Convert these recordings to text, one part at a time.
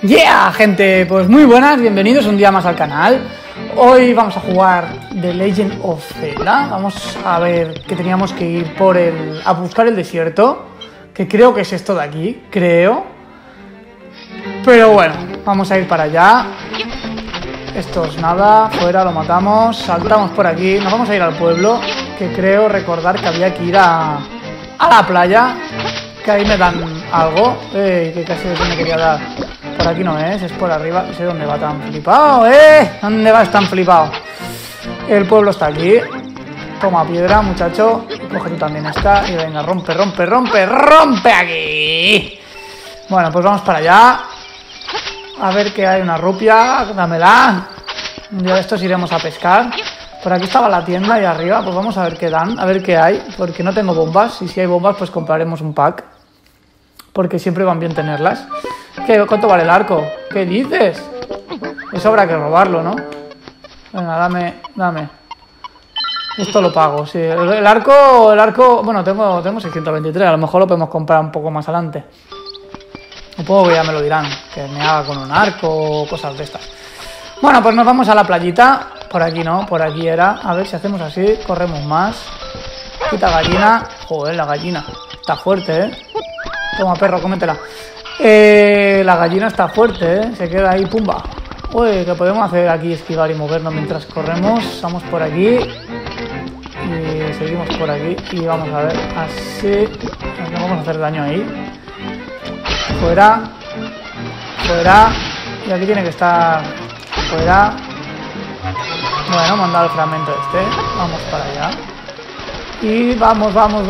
Yeah, gente, pues muy buenas, bienvenidos un día más al canal. Hoy vamos a jugar The Legend of Zelda. Vamos a ver que teníamos que ir a buscar el desierto, que creo que es esto de aquí, creo. Pero bueno, vamos a ir para allá. Esto es nada, fuera, lo matamos, saltamos por aquí. Nos vamos a ir al pueblo, que creo recordar que había que ir a la playa, que ahí me dan algo. Que casi me quería dar. Por aquí no es por arriba. No sé dónde va tan flipado, ¿Dónde vas tan flipado? El pueblo está aquí. Toma piedra, muchacho. Coge tú también esta. Y venga, rompe, rompe, rompe, rompe aquí. Bueno, pues vamos para allá. A ver que hay una rupia. Dámela. Un día de estos iremos a pescar. Por aquí estaba la tienda y arriba. Pues vamos a ver qué dan. A ver qué hay. Porque no tengo bombas. Y si hay bombas, pues compraremos un pack. Porque siempre van bien tenerlas. ¿Cuánto vale el arco? ¿Qué dices? Eso habrá que robarlo, ¿no? Venga, dame. Esto lo pago, sí. El arco... Bueno, tengo 623. A lo mejor lo podemos comprar un poco más adelante. Supongo que ya me lo dirán. Que me haga con un arco o cosas de estas. Bueno, pues nos vamos a la playita. Por aquí no, por aquí era. A ver si hacemos así. Corremos más. Quita gallina. Joder, la gallina. Está fuerte, Toma, perro, cómetela. La gallina está fuerte, Se queda ahí, pumba. Uy, ¿qué podemos hacer aquí? Esquivar y movernos mientras corremos. Vamos por aquí. Y seguimos por aquí. Y vamos a ver, así. No vamos a hacer daño ahí. Fuera. Fuera. Y aquí tiene que estar. Fuera. Bueno, manda el fragmento este. Vamos para allá. Y vamos.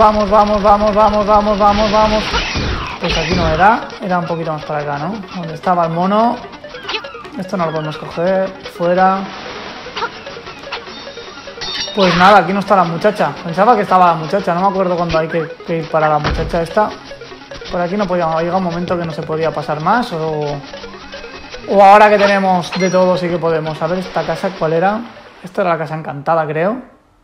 Pues aquí no era un poquito más para acá, ¿no? Donde estaba el mono. Esto no lo podemos coger. Fuera. Pues nada, aquí no está la muchacha. Pensaba que estaba la muchacha, no me acuerdo cuándo hay que ir para la muchacha esta. Por aquí no podíamos, llega un momento que no se podía pasar más o ahora que tenemos de todo sí que podemos. A ver esta casa, ¿cuál era? Esta era la casa encantada, creo.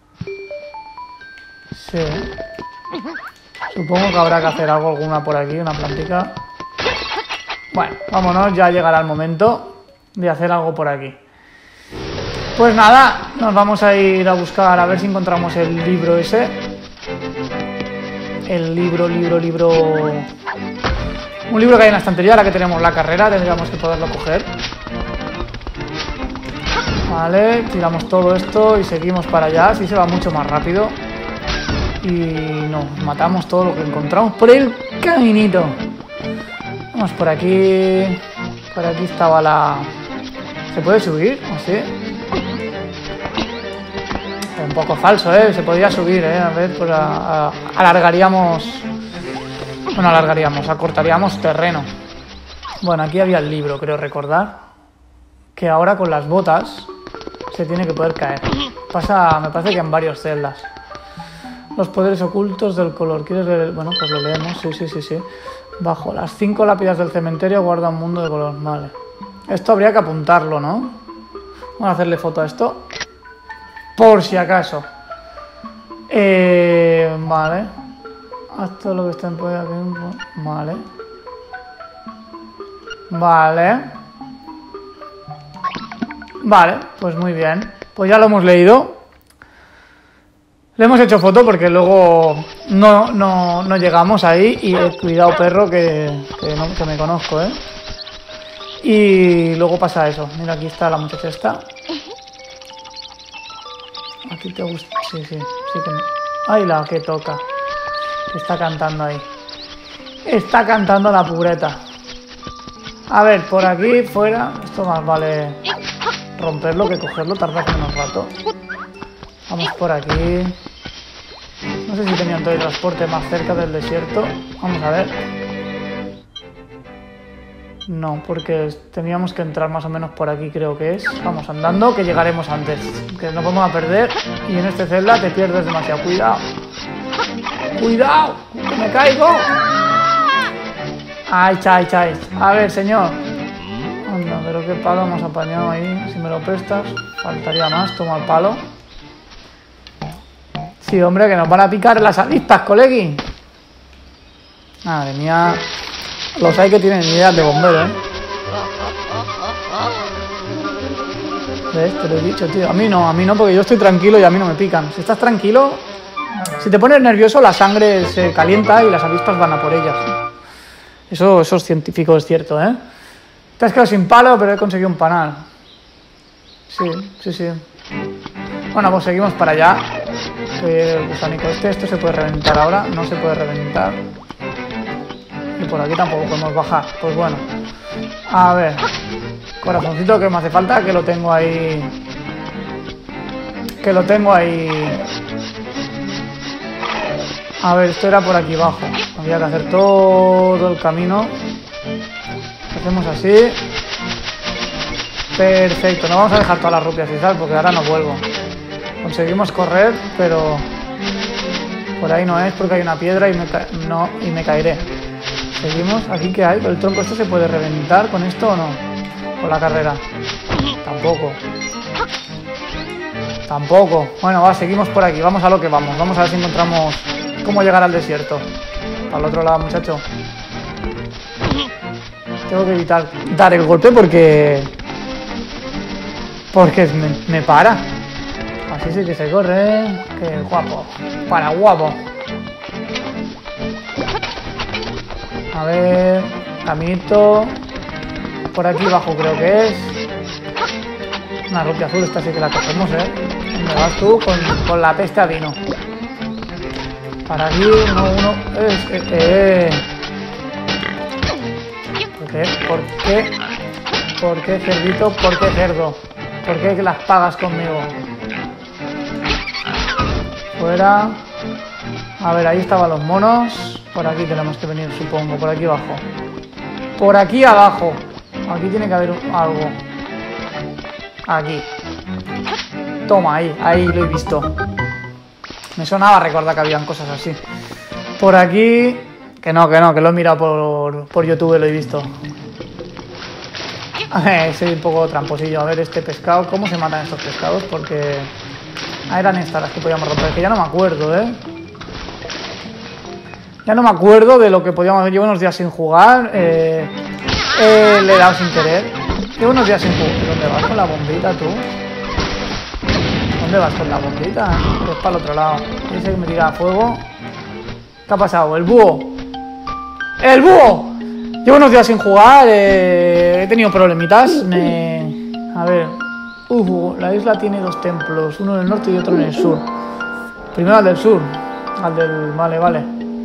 Sí. Supongo que habrá que hacer alguna por aquí, una plantica. Bueno, vámonos, ya llegará el momento de hacer algo por aquí. Pues nada, nos vamos a ir a buscar, a ver si encontramos el libro ese. El libro. Un libro que hay en la estantería, ahora que tenemos la carrera, tendríamos que poderlo coger. Vale, tiramos todo esto y seguimos para allá, así se va mucho más rápido. Y nos matamos todo lo que encontramos por el caminito. Vamos por aquí. Por aquí estaba la... ¿Se puede subir? ¿Así? Es un poco falso, Se podría subir, A ver, pues alargaríamos... Bueno, acortaríamos terreno. Bueno, aquí había el libro, creo recordar. Que ahora con las botas se tiene que poder caer. Me parece que en varios celdas. Los poderes ocultos del color. ¿Quieres ver? Bueno, pues lo leemos. Sí. Bajo las 5 lápidas del cementerio guarda un mundo de color. Vale. Esto habría que apuntarlo, ¿no? Vamos a hacerle foto a esto. Por si acaso. Vale. Haz todo lo que está en poder. Vale, pues muy bien. Pues ya lo hemos leído. Le hemos hecho foto porque luego no llegamos ahí y cuidado perro que me conozco, Y luego pasa eso. Mira, aquí está la muchacha esta. Aquí te gusta. Sí que me... Ay, la que toca. Que está cantando ahí. Está cantando la pureta. A ver, por aquí, fuera. Esto más vale romperlo que cogerlo. Tarda menos rato. Vamos por aquí. No sé si tenían todo el transporte más cerca del desierto. Vamos a ver. No, porque teníamos que entrar más o menos por aquí, creo que es. Vamos andando, que llegaremos antes. Que nos vamos a perder. Y en este celda te pierdes demasiado. Cuidado. ¡Cuidado! ¡Que me caigo! ¡Ay, chai! A ver, señor. Anda, pero qué palo hemos apañado ahí. Si me lo prestas, faltaría más. Toma el palo. Sí, hombre, que nos van a picar las avispas, colegui. Madre mía. Los hay que tienen ideas de bombero, ¿Ves? Te lo he dicho, tío. A mí no, porque yo estoy tranquilo y a mí no me pican. Si estás tranquilo, si te pones nervioso, la sangre se calienta y las avispas van a por ellas. Eso es científico, es cierto, ¿eh? Te has quedado sin palo, pero he conseguido un panal. Sí. Bueno, pues seguimos para allá. El gusánico esto se puede reventar ahora. No se puede reventar. Y por aquí tampoco podemos bajar. Pues bueno. A ver. Corazoncito que me hace falta, que lo tengo ahí. A ver, esto era por aquí abajo. Había que hacer todo el camino. Hacemos así. Perfecto, no vamos a dejar todas las rupias y tal, porque ahora no vuelvo. Conseguimos correr, pero por ahí no es, porque hay una piedra y me caeré. Seguimos. ¿Aquí qué hay? ¿El tronco este se puede reventar con esto o no? Con la carrera. Tampoco. Bueno, va, seguimos por aquí. Vamos a lo que vamos. Vamos a ver si encontramos cómo llegar al desierto. Para el otro lado, muchacho. Tengo que evitar dar el golpe porque me para. Así sí que se corre. Qué guapo. Para guapo. A ver. Caminito. Por aquí abajo creo que es. Una rupia azul, esta sí que la cogemos, ¿eh? ¿Dónde vas tú? Con la peste a vino. Para aquí, uno. ¿Por qué, cerdito? ¿Por qué cerdo? ¿Por qué las pagas conmigo? Fuera. A ver, ahí estaban los monos. Por aquí tenemos que venir, supongo. Por aquí abajo. Por aquí abajo. Aquí tiene que haber algo. Aquí. Toma, ahí lo he visto. Me sonaba recordar que habían cosas así. Por aquí... Que lo he mirado por YouTube, lo he visto. Soy un poco tramposillo. A ver, este pescado, ¿cómo se matan estos pescados? Porque... eran estas las que podíamos romper, que ya no me acuerdo, ¿eh? Ya no me acuerdo de lo que podíamos hacer. Llevo unos días sin jugar. Le he dado sin querer. Llevo unos días sin jugar. ¿Dónde vas con la bombita, tú? ¿Dónde vas con la bombita? Pues para el otro lado. Dice que me tira a fuego. ¿Qué ha pasado? ¡El búho! ¡El búho! Llevo unos días sin jugar. He tenido problemitas. A ver. La isla tiene dos templos. Uno en el norte y otro en el sur. Primero al del sur. Al del... Vale.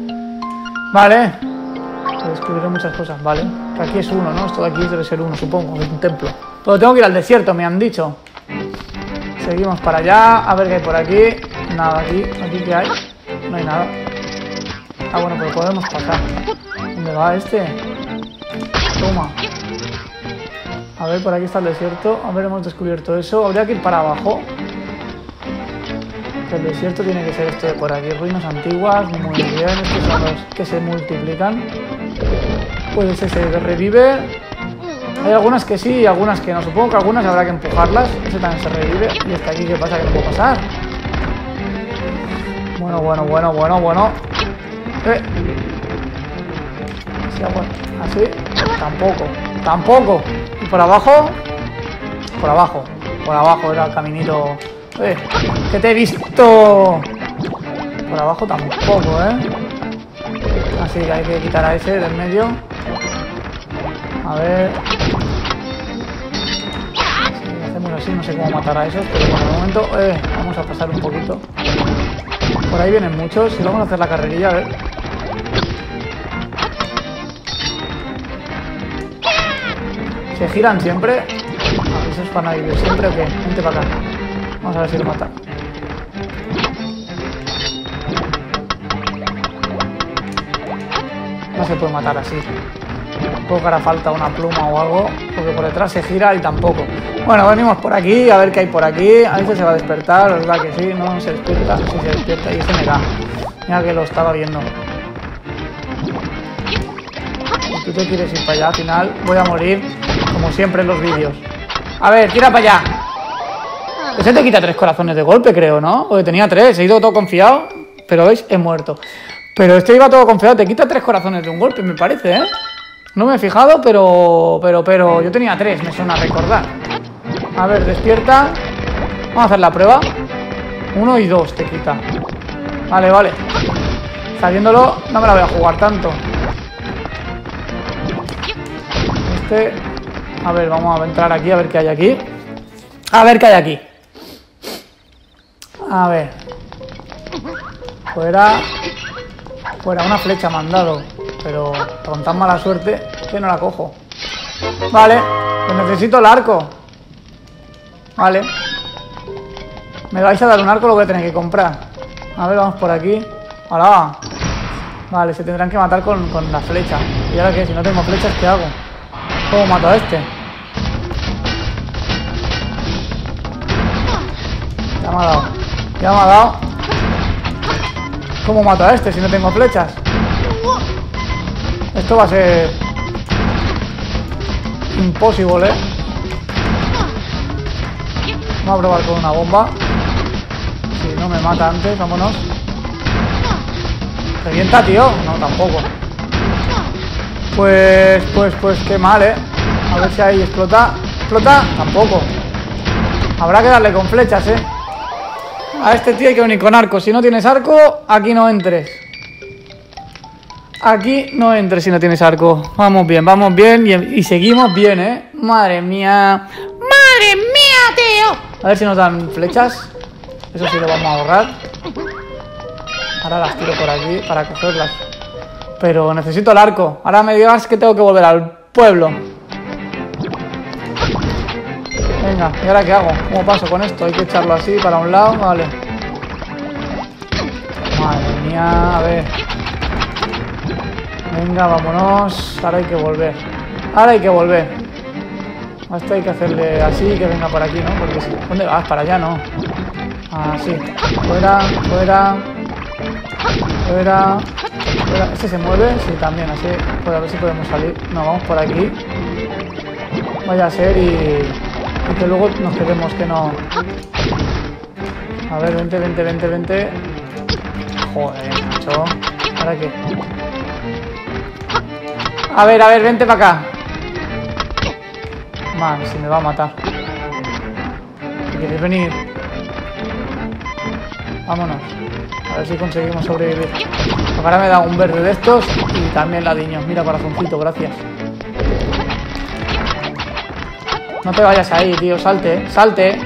Descubriré muchas cosas, vale. Que aquí es uno, ¿no? Esto de aquí debe ser uno, supongo. Es un templo. Pero tengo que ir al desierto, me han dicho. Seguimos para allá. A ver qué hay por aquí. Nada, aquí. ¿Aquí qué hay? No hay nada. Ah, bueno, pero podemos pasar. ¿Dónde va este? Toma. A ver, por aquí está el desierto. A ver, hemos descubierto eso. Habría que ir para abajo. El desierto tiene que ser esto de por aquí. Ruinas antiguas, muy bien. Estos son los que se multiplican. Puede ser que se revive. Hay algunas que sí y algunas que no. Supongo que algunas habrá que empujarlas. Ese también se revive. Y hasta aquí, ¿qué pasa? Que no puedo pasar. Bueno. Así. Tampoco. ¿Y por abajo? Por abajo era el caminito. Que te he visto. Por abajo tampoco, Así que hay que quitar a ese del medio. A ver. Si hacemos así, no sé cómo matar a esos, pero por el momento vamos a pasar un poquito. Por ahí vienen muchos. Y vamos a hacer la carrerilla, a ver. ¿Se giran siempre? A veces van a vivir siempre o qué. Vente para acá. Vamos a ver si lo mata. No se puede matar así. Tampoco hará falta una pluma o algo, porque por detrás se gira y tampoco. Bueno, venimos por aquí, a ver qué hay por aquí. A ver si se va a despertar, ¿verdad que sí? No se despierta, sí se despierta y se me da. Mira que lo estaba viendo. Si tú te quieres ir para allá, al final voy a morir, como siempre en los vídeos. A ver, tira para allá. Ese te quita 3 corazones de golpe, creo, ¿no? Porque tenía 3, he ido todo confiado, pero veis, he muerto. Pero este iba todo confiado, te quita 3 corazones de un golpe, me parece, ¿eh? No me he fijado, pero yo tenía 3, me suena a recordar. A ver, despierta. Vamos a hacer la prueba. 1 y 2 te quita. Vale, vale. Sabiéndolo, no me la voy a jugar tanto. A ver, vamos a entrar aquí, a ver qué hay aquí. A ver qué hay aquí. A ver. Fuera, una flecha me han dado. Pero con tan mala suerte que no la cojo. Vale, pues necesito el arco. Vale. Me vais a dar un arco, lo voy a tener que comprar. A ver, vamos por aquí. ¡Hala! Vale, se tendrán que matar con la flecha. ¿Y ahora qué? Si no tengo flechas, ¿qué hago? ¿Cómo mato a este? Ya me ha dado. Ya me ha dado. ¿Cómo mato a este si no tengo flechas? Esto va a ser imposible, ¿eh? Vamos a probar con una bomba. Si no me mata antes, vámonos. ¿Revienta, tío? No, tampoco. Pues qué mal, ¿eh? A ver si ahí explota. ¿Explota? Tampoco. Habrá que darle con flechas, ¿eh? A este tío hay que venir con arco. Si no tienes arco, aquí no entres. Aquí no entres si no tienes arco. Vamos bien y seguimos bien, ¿eh? Madre mía. ¡Madre mía, tío! A ver si nos dan flechas. Eso sí lo vamos a ahorrar. Ahora las tiro por aquí para cogerlas. Pero necesito el arco. Ahora me digas que tengo que volver al pueblo. Venga, ¿y ahora qué hago? ¿Cómo paso con esto? Hay que echarlo así para un lado. Vale. Madre mía, a ver. Venga, vámonos. Ahora hay que volver. Ahora hay que volver. A esto hay que hacerle así, que venga por aquí, ¿no? Porque si... ¿Dónde vas? Para allá, no. Así. Fuera, fuera. Fuera. ¿Este se mueve? Sí, también, así. Pues a ver si podemos salir. No, vamos por aquí. Vaya a ser y que luego nos quedemos que no. A ver, vente. Joder, macho. ¿Ahora qué? A ver, vente para acá. Man, si me va a matar. ¿Quieres venir? Vámonos. A ver si conseguimos sobrevivir. Ahora me da un verde de estos y también ladillos. Mira, corazoncito, gracias. No te vayas ahí, tío. Salte, salte.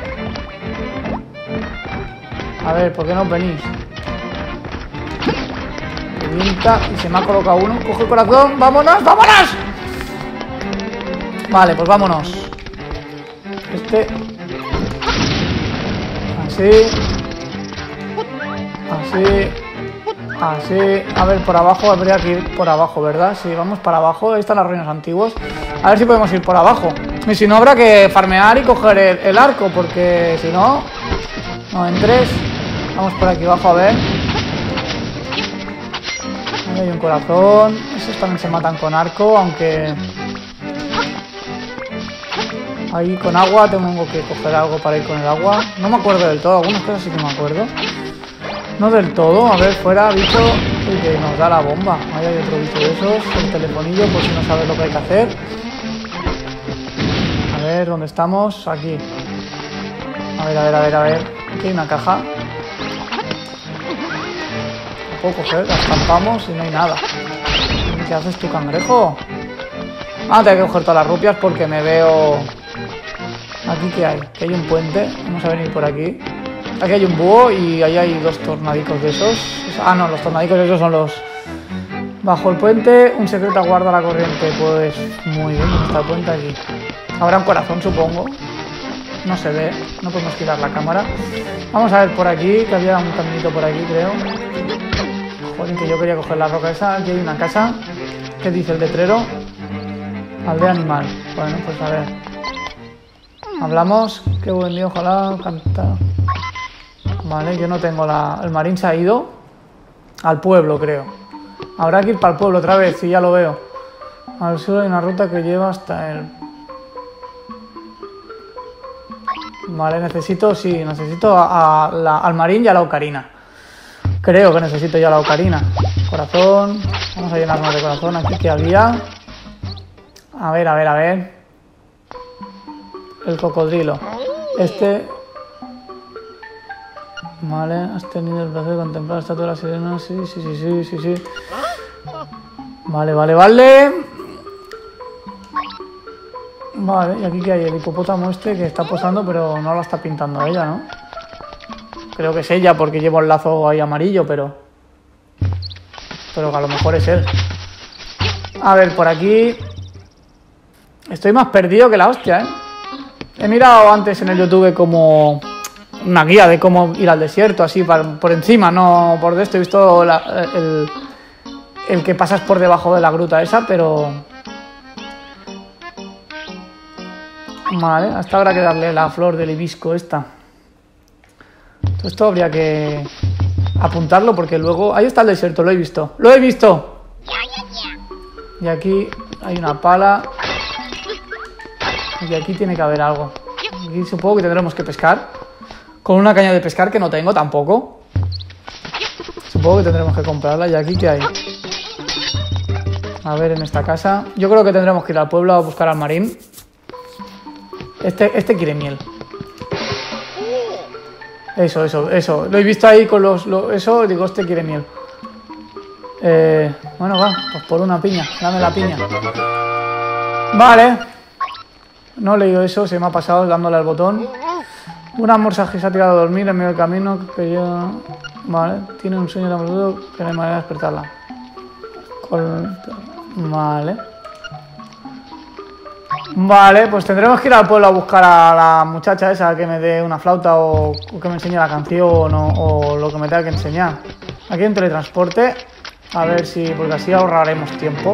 A ver, ¿por qué no venís? Revienta y se me ha colocado uno. Coge el corazón. ¡Vámonos, vámonos! Vale, pues vámonos. Este. Así. A ver, por abajo habría que ir por abajo, ¿verdad? Sí, vamos para abajo. Ahí están las ruinas antiguas. A ver si podemos ir por abajo. Y si no, habrá que farmear y coger el arco, porque si no, no entres. Vamos por aquí abajo a ver. Ahí hay un corazón. Esos también se matan con arco, aunque... Ahí con agua tengo que coger algo para ir con el agua. No me acuerdo del todo, algunas cosas sí que me acuerdo. No del todo, a ver, fuera, bicho. Uy, que nos da la bomba. Ahí hay otro bicho de esos. El telefonillo, por si no sabes lo que hay que hacer. A ver, ¿dónde estamos? Aquí. A ver. Aquí hay una caja. La puedo coger, la estampamos y no hay nada. ¿Qué haces tú, cangrejo? Ah, tengo que coger todas las rupias porque me veo... ¿Aquí qué hay? Que hay un puente. Vamos a venir por aquí. Aquí hay un búho y ahí hay dos tornadicos de esos. Ah, no, los tornadicos esos son los... Bajo el puente, un secreto aguarda la corriente. Pues muy bien, ¿dónde está el puente? Aquí. Habrá un corazón, supongo. No se ve, no podemos girar la cámara. Vamos a ver por aquí, que había un caminito por aquí, creo. Joder, que yo quería coger la roca esa. Aquí hay una casa. ¿Qué dice el letrero? Aldea animal. Bueno, pues a ver. Hablamos. Qué buen día, ojalá canta. Vale, yo no tengo la... El marín se ha ido al pueblo, creo. Habrá que ir para el pueblo otra vez, sí, ya lo veo. Al sur hay una ruta que lleva hasta el... Vale, necesito al marín y a la ocarina. Creo que necesito ya la ocarina. Corazón. Vamos a llenarnos de corazón aquí que había. A ver, a ver, a ver. El cocodrilo. Vale, has tenido el placer de contemplar la estatua de la sirena. Sí, sí, sí, sí, sí, sí. Vale, vale, vale. Vale, y aquí que hay el hipopótamo este que está posando, pero no lo está pintando ella, ¿no? Creo que es ella porque lleva el lazo ahí amarillo, pero que a lo mejor es él. A ver, por aquí estoy más perdido que la hostia, ¿eh? He mirado antes en el YouTube como una guía de cómo ir al desierto, así por encima, no por de esto. He visto el que pasas por debajo de la gruta esa, pero... Vale, hasta ahora hay que darle la flor del hibisco esta. Esto habría que apuntarlo porque luego... Ahí está el desierto, lo he visto. ¡Lo he visto! Y aquí hay una pala. Y aquí tiene que haber algo. Aquí supongo que tendremos que pescar. Con una caña de pescar que no tengo tampoco. Supongo que tendremos que comprarla. ¿Y aquí qué hay? A ver, en esta casa. Yo creo que tendremos que ir al pueblo a buscar al marín. Este quiere miel. Eso. Lo he visto ahí con eso, digo, este quiere miel. Bueno, va, pues por una piña. Dame la piña. Vale. No he leído eso, se me ha pasado dándole al botón. Una morsa que se ha tirado a dormir en medio del camino. Que yo... Vale, tiene un sueño tan profundo que no hay manera de despertarla. Vale. Vale, pues tendremos que ir al pueblo a buscar a la muchacha esa que me dé una flauta o que me enseñe la canción o lo que me tenga que enseñar. Aquí hay un teletransporte, a ver si, porque así ahorraremos tiempo.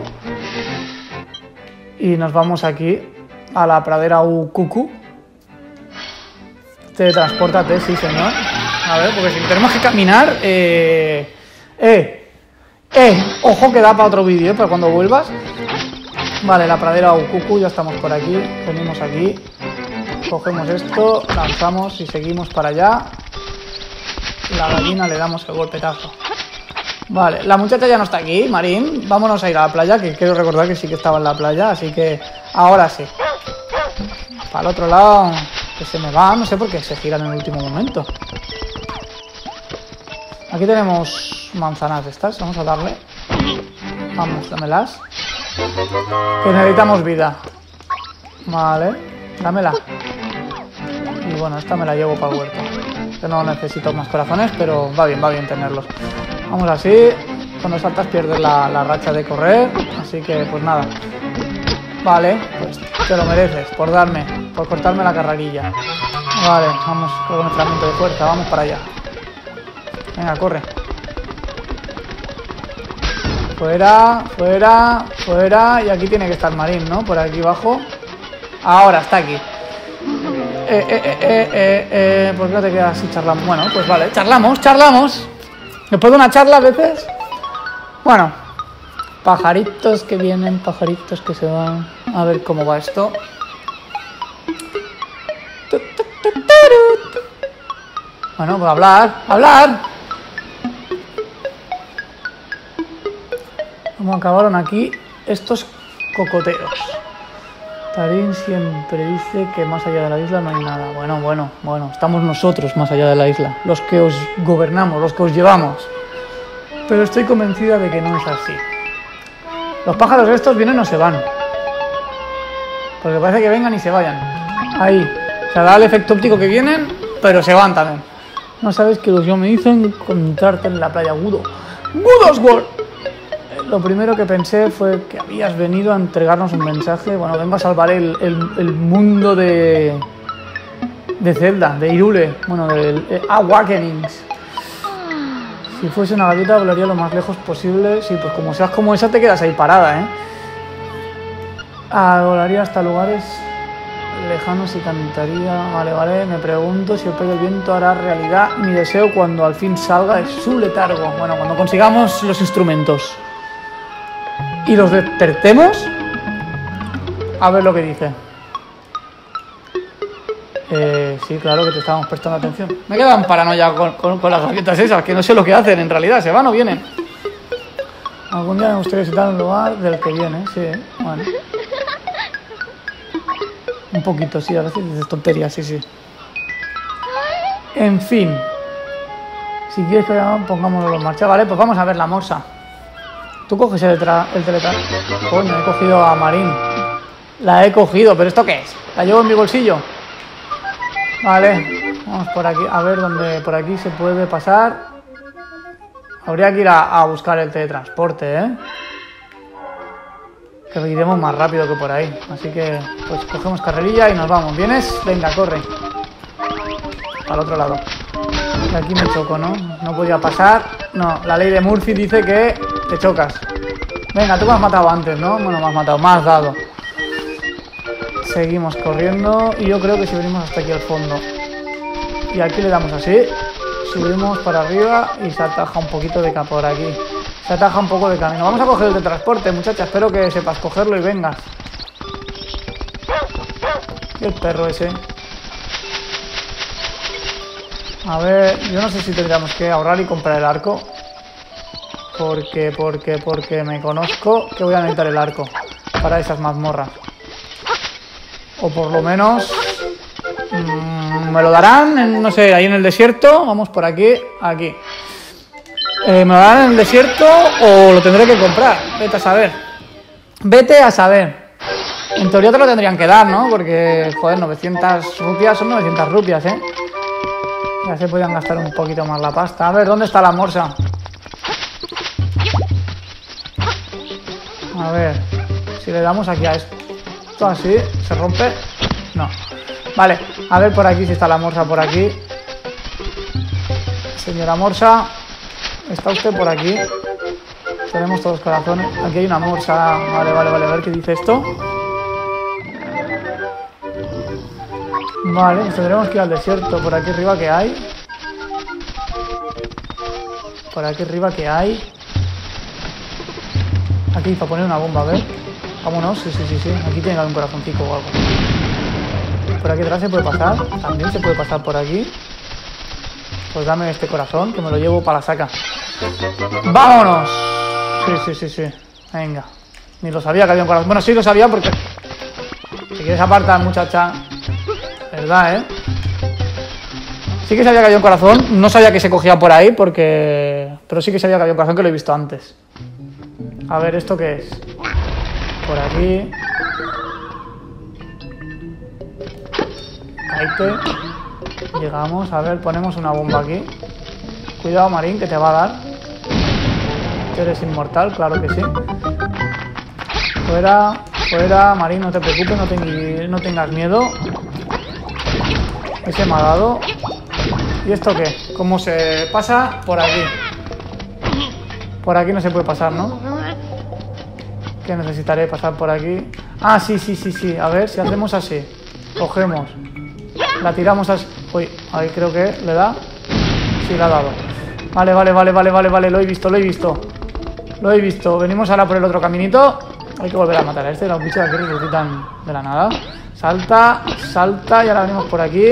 Y nos vamos aquí a la pradera Ukuku. Teletranspórtate, sí señor. A ver, porque si tenemos que caminar... Ojo que da para otro vídeo, para cuando vuelvas. Vale, la pradera Ukuku, ya estamos por aquí. Venimos aquí. Cogemos esto, lanzamos y seguimos para allá. La gallina le damos el golpetazo. Vale, la muchacha ya no está aquí, Marín. Vámonos a ir a la playa, que quiero recordar que sí que estaba en la playa, así que ahora sí. Para el otro lado, que se me va, no sé por qué se gira en el último momento. Aquí tenemos manzanas de estas, vamos a darle. Vamos, dámelas. Que necesitamos vida. Vale, dámela. Y bueno, esta me la llevo para el huerto. Que no necesito más corazones, pero va bien tenerlos. Vamos así. Cuando saltas pierdes la racha de correr. Así que pues nada. Vale, pues te lo mereces por cortarme la carrerilla. Vale, vamos con el entrenamiento de fuerza, vamos para allá. Venga, corre. Fuera. Y aquí tiene que estar Marín, ¿no? Por aquí abajo. Ahora, está aquí. ¿Por qué no te quedas así charlando? Bueno, pues vale, charlamos. Después de una charla a veces. Bueno. Pajaritos que vienen, pajaritos que se van. A ver cómo va esto. Bueno, pues hablar. ¿Cómo acabaron aquí estos cocoteros? Tarín siempre dice que más allá de la isla no hay nada. Bueno, estamos nosotros más allá de la isla, los que os gobernamos, los que os llevamos. Pero estoy convencida de que no es así. Los pájaros estos vienen o se van. Porque parece que vengan y se vayan. Ahí. O sea, da el efecto óptico que vienen, pero se van también. No sabes que ilusión me hizo encontrarte en la playa Gudo. ¡Gudo's World! Lo primero que pensé fue que habías venido a entregarnos un mensaje. Bueno, vengo a salvar el mundo de Zelda, de Hyrule. Bueno, del Awakenings. Si fuese una gaviota, volaría lo más lejos posible. Sí, pues como seas como esa, te quedas ahí parada, ¿eh? Volaría hasta lugares lejanos y cantaría. Vale. Me pregunto si el pez del viento hará realidad mi deseo cuando al fin salga de su letargo. Bueno, cuando consigamos los instrumentos y los despertemos, a ver lo que dice. Sí, claro que te estábamos prestando atención. Me quedan paranoia con las gaviotas esas, que no sé lo que hacen en realidad, ¿se van o vienen? Algún día me gustaría visitar un lugar del que viene, sí, bueno. Un poquito, sí, a veces es tontería, sí, sí. En fin. Si quieres que pongámoslo en marcha, vale, pues vamos a ver la morsa. Tú coges el teletransporte. Coño, he cogido a Marín. La he cogido, pero ¿esto qué es? ¿La llevo en mi bolsillo? Vale, vamos por aquí, a ver dónde por aquí se puede pasar. Habría que ir a buscar el teletransporte, ¿eh? Que iremos más rápido que por ahí. Así que, pues cogemos carrerilla y nos vamos. ¿Vienes? Venga, corre. Al otro lado. Y aquí me choco, ¿no? No podía pasar. No, la ley de Murphy dice que te chocas. Venga, tú me has matado antes, ¿no? Bueno, me has matado, me has dado. Seguimos corriendo y yo creo que si venimos hasta aquí al fondo y aquí le damos así, subimos para arriba y se ataja un poquito de por aquí. Se ataja un poco de camino. Vamos a coger el de transporte, muchacha. Espero que sepas cogerlo y vengas. ¿Y el perro ese? A ver, yo no sé si tendríamos que ahorrar y comprar el arco. Porque me conozco que voy a necesitar el arco para esas mazmorras. O por lo menos me lo darán, no sé, ahí en el desierto. Vamos por aquí, aquí. ¿Me lo darán en el desierto o lo tendré que comprar? Vete a saber. Vete a saber. En teoría te lo tendrían que dar, ¿no? Porque, joder, 900 rupias son 900 rupias, ¿eh? Ya se podían gastar un poquito más la pasta. A ver, ¿dónde está la morsa? A ver, si le damos aquí a esto así, ¿se rompe? No. Vale, a ver por aquí si está la morsa por aquí. Señora morsa, ¿está usted por aquí? Tenemos todos los corazones. Aquí hay una morsa. Vale, vale, vale, a ver qué dice esto. Vale, pues tendremos que ir al desierto. Por aquí arriba, ¿qué hay? Por aquí arriba, ¿qué hay? Aquí para poner una bomba, a ver. Vámonos, sí, sí, sí, sí. Aquí tiene que haber un corazoncito o algo. Por aquí atrás se puede pasar. También se puede pasar por aquí. Pues dame este corazón, que me lo llevo para la saca. ¡Vámonos! Sí, sí, sí, sí. Venga. Ni lo sabía que había un corazón. Bueno, sí lo sabía porque... Si quieres apartar, muchacha. ¿Verdad, eh? Sí que sabía que había un corazón. No sabía que se cogía por ahí porque... Pero sí que sabía que había un corazón, que lo he visto antes. A ver, ¿esto qué es? Por aquí. Caite. Llegamos, a ver, ponemos una bomba aquí. Cuidado, Marín, que te va a dar. Tú eres inmortal, claro que sí. Fuera, fuera, Marín, no te preocupes, no tengas miedo. Ese me ha dado. ¿Y esto qué? ¿Cómo se pasa? Por aquí. Por aquí no se puede pasar, ¿no? Que necesitaré pasar por aquí. Ah, sí, sí, sí, sí. A ver, si hacemos así. Cogemos. La tiramos así. Uy, ahí creo que le da. Sí, le ha dado. Vale, vale, vale, vale, vale, vale. Lo he visto, lo he visto. Lo he visto. Venimos ahora por el otro caminito. Hay que volver a matar a este. Los bichos aquí resucitan de la nada. Salta, salta. Y ahora venimos por aquí.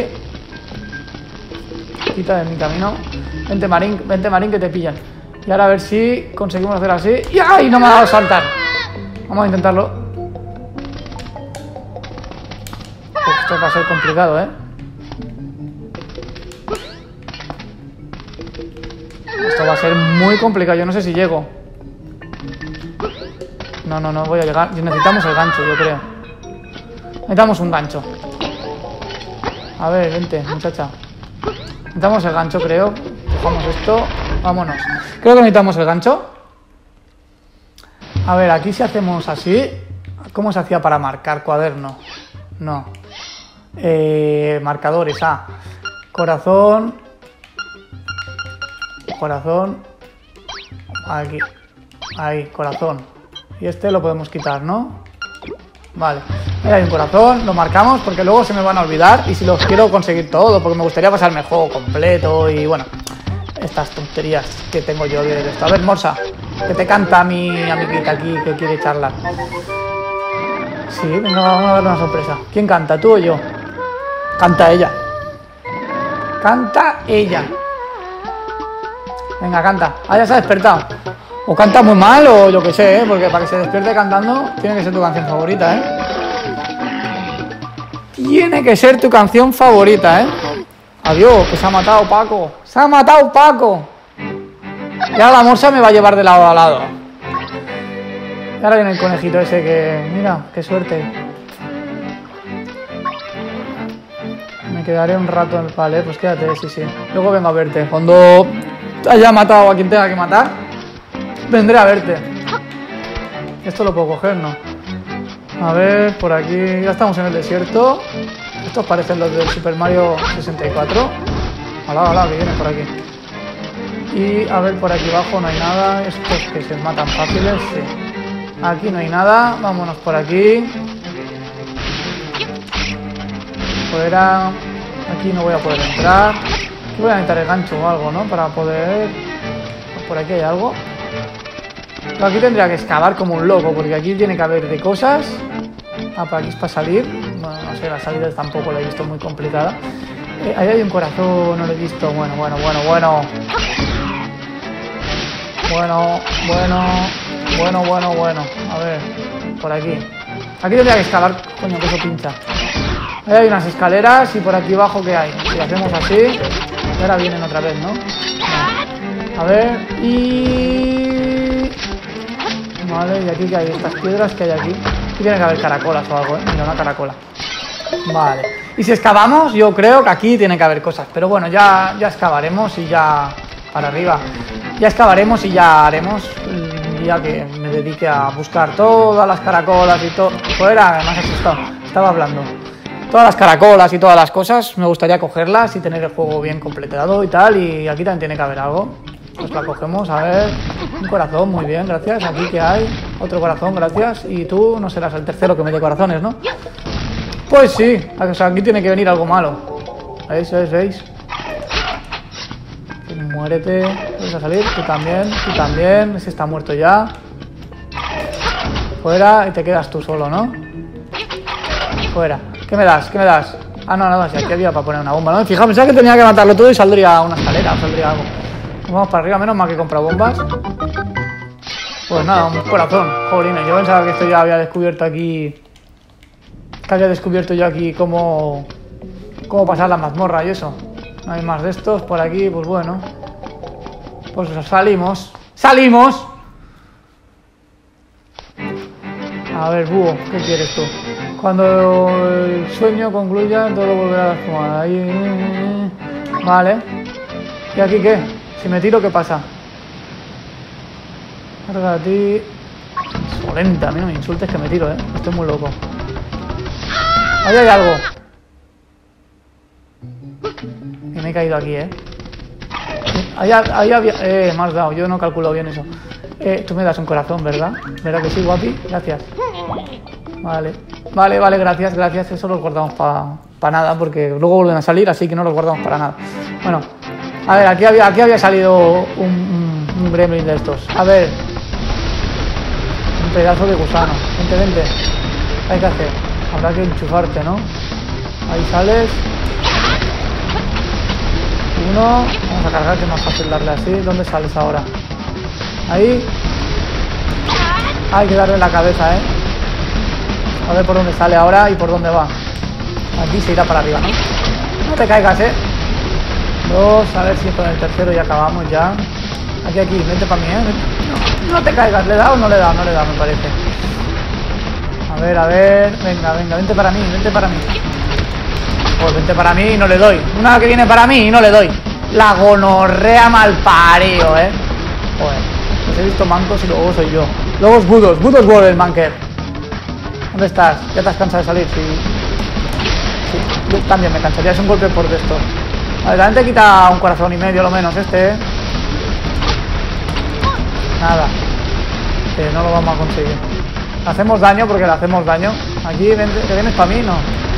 Quita de mi camino. Vente, Marín, que te pillan. Y ahora a ver si conseguimos hacer así. ¡Y ay! No me ha dado saltar. Vamos a intentarlo. Esto va a ser complicado, ¿eh? Esto va a ser muy complicado. Yo no sé si llego. No, no, no voy a llegar. Necesitamos el gancho, yo creo. Necesitamos un gancho. A ver, vente, muchacha. Necesitamos el gancho, creo. Cogemos esto. Vámonos. Creo que necesitamos el gancho. A ver, aquí si hacemos así. ¿Cómo se hacía para marcar? Cuaderno. No. Marcadores. Ah. Corazón. Corazón. Aquí. Ahí, corazón. Y este lo podemos quitar, ¿no? Vale. Ahí hay un corazón. Lo marcamos porque luego se me van a olvidar. Y si los quiero conseguir todo, porque me gustaría pasarme el juego completo. Y bueno, estas tonterías que tengo yo de esto. A ver, Morsa, que te canta mi amiguita aquí que quiere charlar. Sí, venga, vamos a ver una sorpresa. ¿Quién canta, tú o yo? Canta ella. Canta ella. Venga, canta. Ah, ya se ha despertado. O canta muy mal o yo que sé, ¿eh? Porque para que se despierte cantando tiene que ser tu canción favorita, ¿eh? Tiene que ser tu canción favorita, ¿eh? Adiós, que se ha matado Paco. ¡Se ha matado Paco! Ya la morsa me va a llevar de lado a lado. Y ahora viene el conejito ese que... Mira, qué suerte. Me quedaré un rato en el pal, pues quédate, sí. Luego vengo a verte. Cuando haya matado a quien tenga que matar, vendré a verte. Esto lo puedo coger, ¿no? A ver, por aquí... Ya estamos en el desierto. Estos parecen los del Super Mario 64. Hola, que vienen por aquí. Y a ver, por aquí abajo no hay nada. Estos que se matan fáciles, sí. Aquí no hay nada. Vámonos por aquí. Fuera. Aquí no voy a poder entrar. Aquí voy a necesitar el gancho o algo, ¿no? Para poder... Por aquí hay algo. Pero aquí tendría que excavar como un loco, porque aquí tiene que haber de cosas. Ah, por aquí es para salir. Bueno, no sé, la salida tampoco la he visto muy complicada. Ahí hay un corazón, no lo he visto. Bueno. A ver, por aquí. Aquí tendría que excavar, coño, que eso pincha. Ahí hay unas escaleras y por aquí abajo, ¿qué hay? Si hacemos así, y ahora vienen otra vez, ¿no? A ver, y... Vale, y aquí que hay estas piedras que hay aquí. Aquí tiene que haber caracolas o algo, ¿eh? Mira, una caracola. Vale. Y si excavamos, yo creo que aquí tiene que haber cosas. Pero bueno, ya excavaremos y ya... Para arriba. Ya excavaremos y ya haremos el día que me dedique a buscar todas las caracolas y todo. Fuera, me has asustado. Estaba hablando. Todas las caracolas y todas las cosas, me gustaría cogerlas y tener el juego bien completado y tal. Y aquí también tiene que haber algo. Pues la cogemos, a ver. Un corazón, muy bien, gracias. Aquí que hay otro corazón, gracias. Y tú no serás el tercero que me dé corazones, ¿no? Pues sí, o sea, aquí tiene que venir algo malo. ¿Veis? Muérete, vas a salir, tú también, ese está muerto ya. Fuera y te quedas tú solo, ¿no? Fuera. ¿Qué me das? Ah, no, si aquí había para poner una bomba, ¿no? Fijaos, pensaba que tenía que matarlo todo y saldría una escalera, saldría algo. Vamos para arriba, menos mal que he comprado bombas. Pues nada, un corazón, jolines. Yo pensaba que esto ya había descubierto aquí... Que había descubierto yo aquí cómo pasar la mazmorra y eso. No hay más de estos por aquí, pues bueno. Pues salimos. ¡Salimos! A ver, búho, ¿qué quieres tú? Cuando el sueño concluya, todo volverá a la fumada. Ahí... Vale. ¿Y aquí qué? Si me tiro, ¿qué pasa? Carga a ti... Solenta, a mí no me insultes que me tiro, estoy muy loco. Ahí hay algo. Que me he caído aquí, Ahí había... me has dado, yo no calculo bien eso. Tú me das un corazón, ¿verdad? ¿Verdad que sí, guapi? Gracias. Vale, gracias. Eso los guardamos para nada, porque luego vuelven a salir, así que no los guardamos para nada. Bueno, a ver, aquí había salido un gremlin de estos. A ver. Un pedazo de gusano. Vente. ¿Qué hay que hacer? Habrá que enchufarte, ¿no? Ahí sales. Uno. Vamos a cargar, que es más fácil darle así. ¿Dónde sales ahora? Ahí. Hay que darle en la cabeza, A ver por dónde sale ahora y por dónde va. Aquí se irá para arriba, ¿no? No te caigas, Dos, a ver si con el tercero ya acabamos ya. Aquí, vente para mí, No te caigas, ¿le da o no le da? No le da, me parece. A ver, venga, vente para mí. Pues vente para mí y no le doy. Una que viene para mí y no le doy. La gonorrea malpareo, Joder, los he visto mancos y luego soy yo. Luego es Budos World el manker. ¿Dónde estás? ¿Ya te has cansado de salir? Sí, yo también me cansaría, es un golpe por de esto. Adelante, quita un corazón y medio lo menos Nada. No lo vamos a conseguir. Hacemos daño porque le hacemos daño. Aquí, ¿te vienes para mí? No.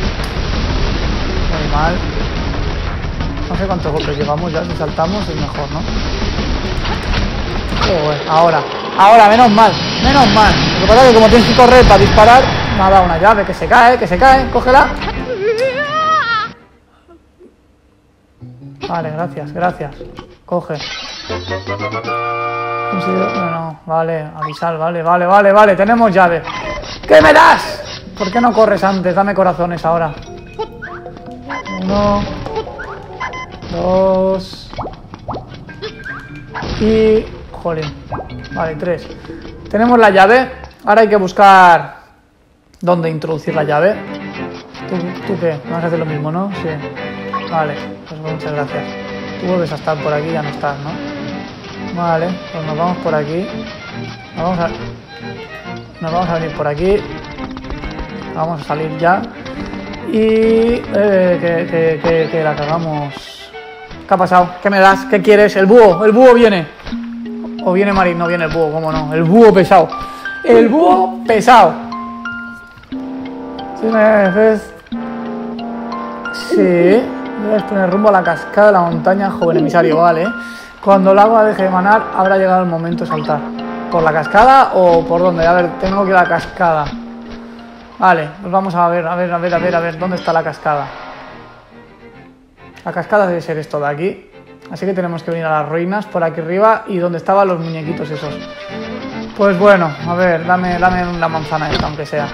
Muy mal. No sé cuántos golpes llevamos ya, si saltamos es mejor, ¿no? Ahora, menos mal. Lo que pasa es que como tienes que correr para disparar, me ha dado una llave que se cae, cógela. Vale, gracias. Coge. Bueno, vale, avisar, vale, tenemos llave. ¿Qué me das? ¿Por qué no corres antes? Dame corazones ahora. 1, 2 y... Jolín. Vale, 3. Tenemos la llave. Ahora hay que buscar dónde introducir la llave. ¿Tú qué? Vas a hacer lo mismo, ¿no? Sí. Vale, pues muchas gracias. Tú vuelves a estar por aquí, ya no estás, ¿no? Vale, pues nos vamos por aquí. Nos vamos a venir por aquí. Vamos a salir ya. Y... que la cagamos. ¿Qué ha pasado? ¿Qué me das? ¿Qué quieres? El búho viene. O viene Marín, no viene el búho, cómo no. El búho pesado. El búho pesado. Si me ves... Sí, debes poner rumbo a la cascada de la montaña, joven emisario, vale. Cuando el agua deje de emanar, habrá llegado el momento de saltar. ¿Por la cascada o por dónde? A ver, tengo que ir a la cascada. Vale, pues vamos a ver, ¿dónde está la cascada? La cascada debe ser esto de aquí. Así que tenemos que venir a las ruinas por aquí arriba y donde estaban los muñequitos esos. Pues bueno, a ver, dame la manzana esta, aunque sea.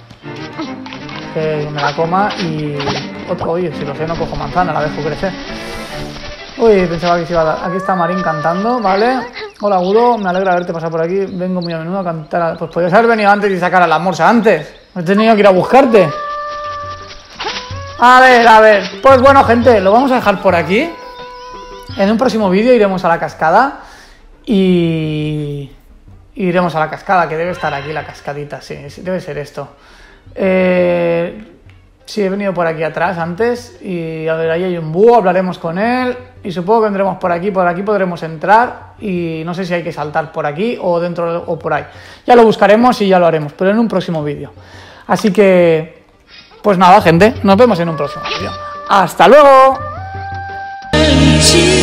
Que me la coma y... Oye, si lo sé, no cojo manzana, la dejo crecer. Uy, pensaba que se iba a dar. Aquí está Marín cantando, ¿vale? Hola, Agudo, me alegra haberte pasado por aquí. Vengo muy a menudo a cantar. Pues podrías haber venido antes y sacar a la morsa antes. He tenido que ir a buscarte. A ver. Pues bueno, gente, lo vamos a dejar por aquí. En un próximo vídeo iremos a la cascada. Y... iremos a la cascada, que debe estar aquí la cascadita. Sí, debe ser esto. Sí, he venido por aquí atrás antes y a ver, ahí hay un búho, hablaremos con él y supongo que vendremos por aquí podremos entrar y no sé si hay que saltar por aquí o dentro o por ahí. Ya lo buscaremos y ya lo haremos, pero en un próximo vídeo. Así que, pues nada, gente, nos vemos en un próximo vídeo. ¡Hasta luego!